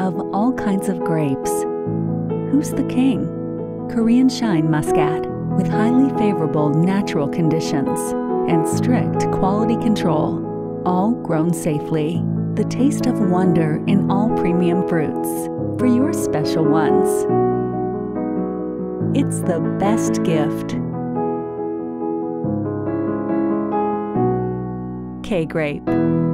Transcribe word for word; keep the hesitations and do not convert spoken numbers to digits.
of all kinds of grapes. Who's the king? Korean Shine Muscat, with highly favorable natural conditions and strict quality control, all grown safely. The taste of wonder in all premium fruits for your special ones. It's the best gift. K-grape.